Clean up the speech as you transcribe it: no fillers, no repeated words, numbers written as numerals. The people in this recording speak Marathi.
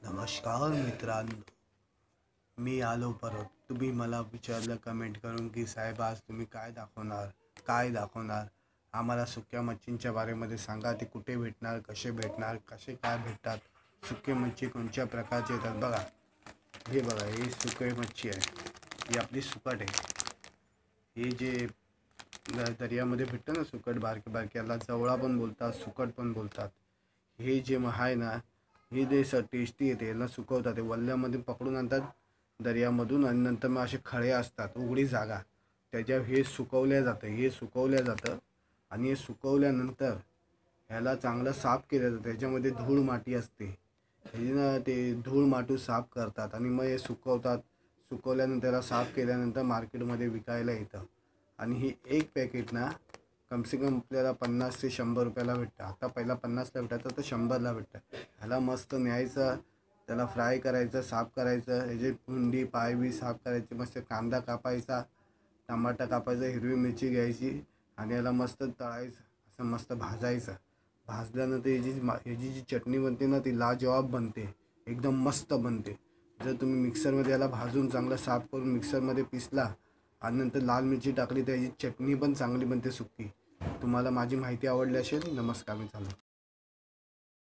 नमस्कार मित्रांनो, मी आलो परत. तुम्ही मला विचारलं कमेंट करून की साहेब आज तुम्ही काय दाखवणार आम्हाला सुक्या मच्छींच्या बारेमध्ये सांगा. ते कुठे भेटणार, कसे भेटणार, कसे काय भेटतात, सुके मच्छी कोणत्या प्रकारचे येतात. बघा हे सुके मच्छी आहे. ही आपली सुकट आहे. हे जे दर्यामध्ये भेटतं ना सुकट, बारके बारके, याला जवळा पण बोलतात, सुकट पण बोलतात. हे जे आहे ना, हे जे टेस्टी येते, याला सुकवतात, ते वल्ल्यामध्ये पकडून आणतात दर्यामधून, आणि नंतर मग असे खळे असतात, उघडी जागा, त्याच्यावर हे सुकवल्या जातं. आणि हे सुकवल्यानंतर ह्याला चांगलं साफ केलं जातं. त्याच्यामध्ये धूळ माती असते, हे ना ते धूळ माती साफ करतात आणि मग हे सुकवल्यानंतर त्याला साफ केल्यानंतर मार्केटमध्ये विकायला येतं. आणि ही एक पॅकेट ना कम से कम आपल्याला 50 ते 100 रुपयाला भेटतं. आता पहिला 50ला भेटायचं तर 100ला भेटतं. ह्याला मस्त न्यायचं, त्याला फ्राय करायचं, साफ करायचं, ह्याचे मुंडी पाय बी साफ करायचे, मस्त कांदा कापायचा, टमाटा कापायचा, हिरवी मिरची घ्यायची आणि याला मस्त तळायचं, असं मस्त भाजायचं. भाजल्यानंतर ह्याची जी चटणी बनते ना, ती लाजवाब बनते, एकदम मस्त बनते. जर तुम्ही मिक्सरमध्ये याला भाजून चांगलं साफ करून मिक्सरमध्ये पिसला आणि नंतर लाल मिरची टाकली तर याची चटणी पण चांगली बनते सुकी. तुम्हाला माझी माहिती आवडली असेल. नमस्कार, मी चालू.